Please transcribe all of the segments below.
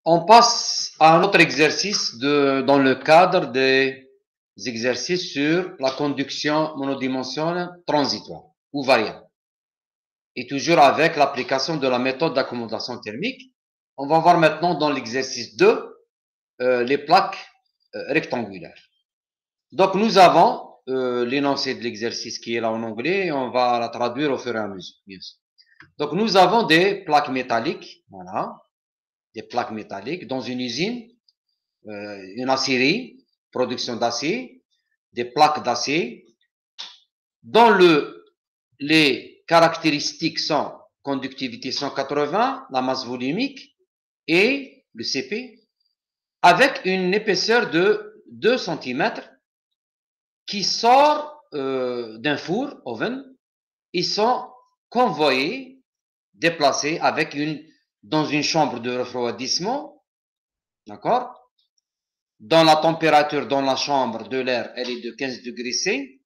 On passe à un autre exercice dans le cadre des exercices sur la conduction monodimensionnelle transitoire ou variable. Et toujours avec l'application de la méthode d'accommodation thermique. On va voir maintenant dans l'exercice 2 les plaques rectangulaires. Donc nous avons l'énoncé de l'exercice qui est là en anglais et on va la traduire au fur et à mesure. Donc nous avons des plaques métalliques, voilà, des plaques métalliques dans une usine, une aciérie, production d'acier, des plaques d'acier, dont les caractéristiques sont conductivité 180, la masse volumique et le CP, avec une épaisseur de 2 cm qui sort d'un four, oven. Ils sont convoyés, déplacés dans une chambre de refroidissement, d'accord? Dans la température dans la chambre de l'air, elle est de 15 degrés C,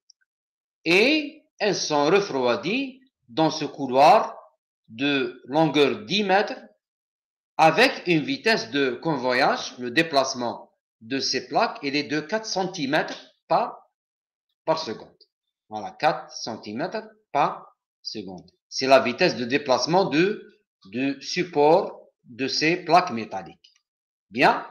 et elles sont refroidies dans ce couloir de longueur 10 mètres avec une vitesse de convoyage, le déplacement de ces plaques, il est de 4 cm par seconde. Voilà, 4 cm par seconde. C'est la vitesse de déplacement du support de ces plaques métalliques. Bien.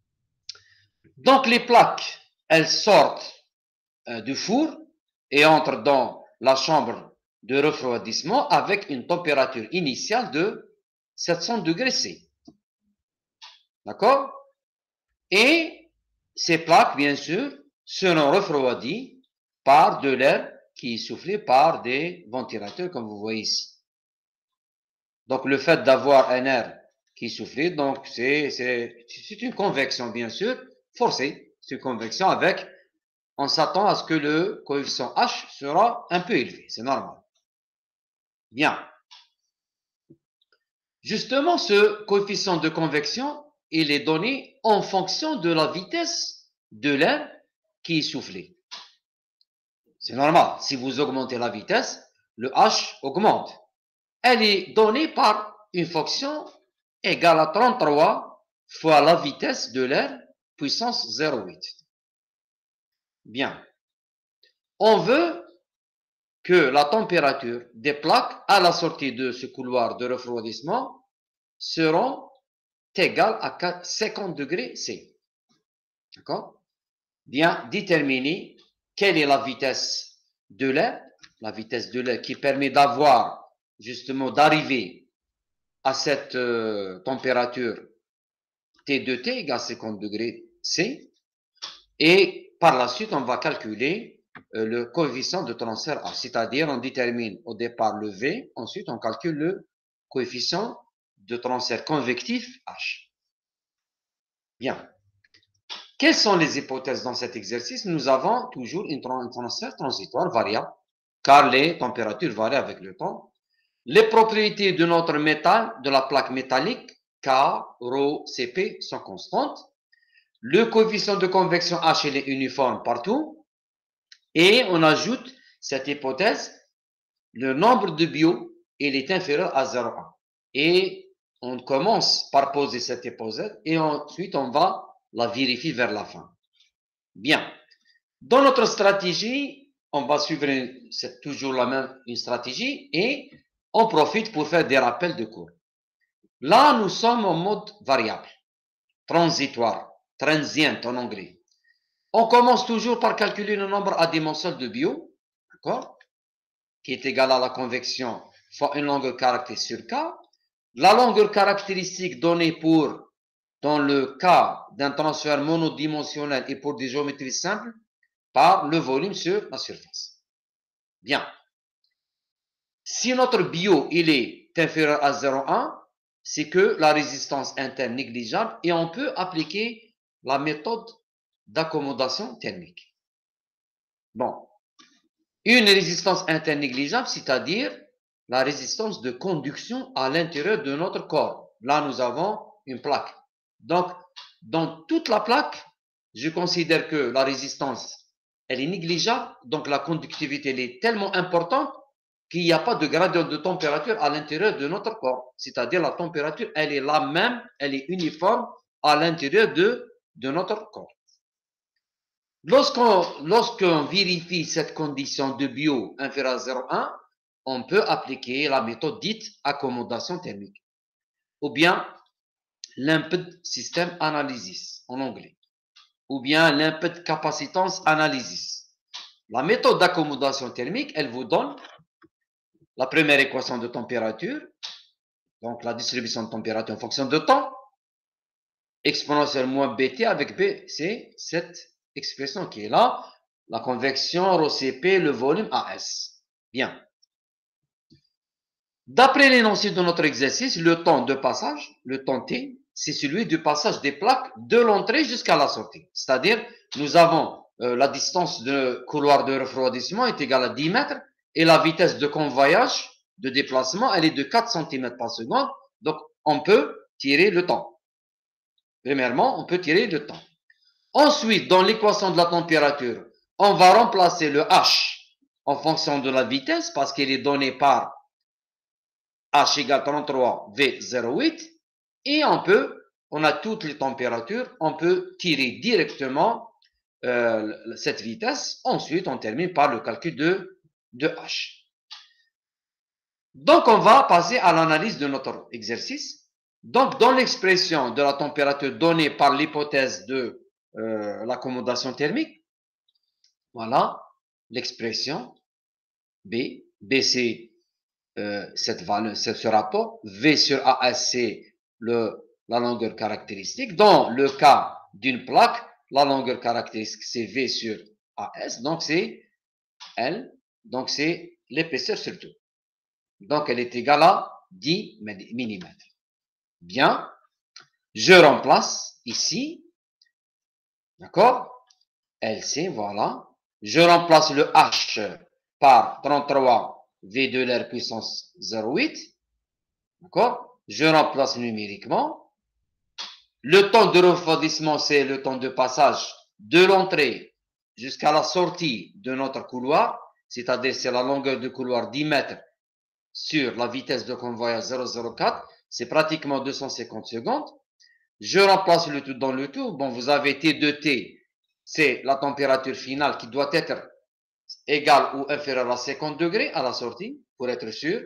Donc les plaques, elles sortent du four et entrent dans la chambre de refroidissement avec une température initiale de 700 degrés C. D'accord? Et ces plaques, bien sûr, seront refroidies par de l'air qui est soufflé par des ventilateurs, comme vous voyez ici. Donc, le fait d'avoir un air qui est soufflé, donc c'est une convection, bien sûr, forcée. C'est une convection on s'attend à ce que le coefficient H sera un peu élevé. C'est normal. Bien. Justement, ce coefficient de convection, il est donné en fonction de la vitesse de l'air qui est soufflé. C'est normal. Si vous augmentez la vitesse, le H augmente. Elle est donnée par une fonction égale à 33 fois la vitesse de l'air puissance 0,8. Bien. On veut que la température des plaques à la sortie de ce couloir de refroidissement seront égales à 50 degrés C. D'accord? Bien déterminer quelle est la vitesse de l'air qui permet d'arriver à cette température T2T égale 50 degrés C. Et par la suite, on va calculer le coefficient de transfert H, c'est-à-dire on détermine au départ le V, ensuite on calcule le coefficient de transfert convectif H. Bien. Quelles sont les hypothèses dans cet exercice? Nous avons toujours une transfert transitoire variable, car les températures varient avec le temps. Les propriétés de notre métal, de la plaque métallique, K, ρ, Cp, sont constantes. Le coefficient de convection H, il est uniforme partout. Et on ajoute cette hypothèse, le nombre de bio, il est inférieur à 0,1. Et on commence par poser cette hypothèse et ensuite on va la vérifier vers la fin. Bien. Dans notre stratégie, on va suivre toujours une stratégie et on profite pour faire des rappels de cours. Là, nous sommes en mode variable, transitoire, transient en anglais. On commence toujours par calculer le nombre adimensionnel de bio, d'accord, qui est égal à la convection fois une longueur caractéristique sur K. La longueur caractéristique donnée dans le cas d'un transfert monodimensionnel et pour des géométries simples, par le volume sur la surface. Bien. Si notre bio il est inférieur à 0,1, c'est que la résistance interne négligeable et on peut appliquer la méthode d'accommodation thermique. Bon. Une résistance interne négligeable, c'est-à-dire la résistance de conduction à l'intérieur de notre corps. Là, nous avons une plaque. Donc, dans toute la plaque, je considère que la résistance, elle est négligeable, donc la conductivité, elle est tellement importante qu'il n'y a pas de gradient de température à l'intérieur de notre corps. C'est-à-dire la température, elle est la même, elle est uniforme à l'intérieur de notre corps. Lorsqu'on vérifie cette condition de bio inférieure à 0,1, on peut appliquer la méthode dite accommodation thermique ou bien limpid system analysis en anglais ou bien limpid capacitance analysis. La méthode d'accommodation thermique, elle vous donne la première équation de température, donc la distribution de température en fonction de temps, exponentielle moins bt avec b, c'est cette expression qui est là, la convection rho Cp, le volume AS. Bien. D'après l'énoncé de notre exercice, le temps de passage, le temps T, c'est celui du passage des plaques de l'entrée jusqu'à la sortie. C'est-à-dire, nous avons la distance de couloir de refroidissement est égale à 10 mètres et la vitesse de convoyage, de déplacement, elle est de 4 cm par seconde. Donc, on peut tirer le temps. Premièrement, on peut tirer le temps. Ensuite, dans l'équation de la température, on va remplacer le H en fonction de la vitesse parce qu'il est donné par H égale 33 V08 et on a toutes les températures, on peut tirer directement cette vitesse. Ensuite, on termine par le calcul de H. Donc, on va passer à l'analyse de notre exercice. Donc, dans l'expression de la température donnée par l'hypothèse de l'accommodation thermique, voilà l'expression B. B, c'est ce rapport. V sur AS, c'est la longueur caractéristique. Dans le cas d'une plaque, la longueur caractéristique, c'est V sur AS. Donc, c'est L. Donc, c'est l'épaisseur sur tout. Donc, elle est égale à 10 mm. Bien. Je remplace ici. D'accord? LC, voilà. Je remplace le H par 33 V de l'air puissance 0,8. D'accord? Je remplace numériquement. Le temps de refroidissement, c'est le temps de passage de l'entrée jusqu'à la sortie de notre couloir, c'est-à-dire c'est la longueur du couloir 10 mètres sur la vitesse de convoyage 0,04, c'est pratiquement 250 secondes. Je remplace le tout dans le tout. Bon, vous avez T2T, c'est la température finale qui doit être égale ou inférieure à 50 degrés à la sortie, pour être sûr.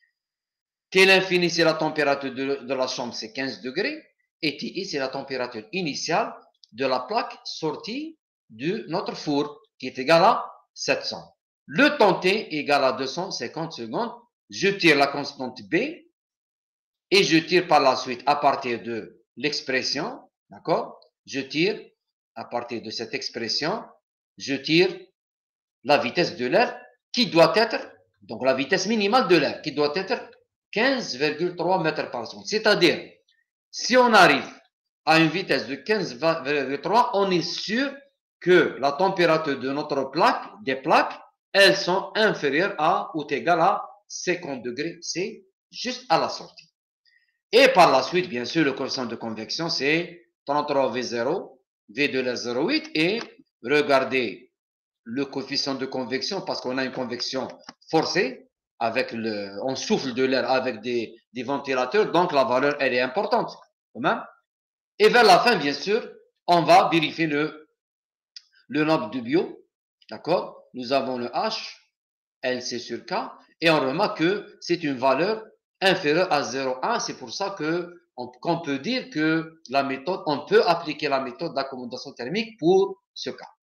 T l'infini, c'est la température de la chambre, c'est 15 degrés. Et TI, c'est la température initiale de la plaque sortie de notre four, qui est égale à 700. Le temps T est égal à 250 secondes. Je tire la constante B et je tire par la suite à partir de l'expression, d'accord? Je tire à partir de cette expression, je tire la vitesse de l'air qui doit être, donc la vitesse minimale de l'air qui doit être 15,3 mètres par seconde. C'est-à-dire, si on arrive à une vitesse de 15,3, on est sûr que la température de notre plaque, des plaques, elles sont inférieures à ou égales à 50 degrés. C'est juste à la sortie. Et par la suite, bien sûr, le coefficient de convection, c'est 33 V0, V de l'air 0,8. Et regardez le coefficient de convection parce qu'on a une convection forcée. On souffle de l'air avec des ventilateurs, donc la valeur, elle est importante. Et vers la fin, bien sûr, on va vérifier le nombre de bio. D'accord? Nous avons le H, LC sur K, et on remarque que c'est une valeur inférieure à 0,1. C'est pour ça qu'on peut dire que on peut appliquer la méthode d'accommodation thermique pour ce cas.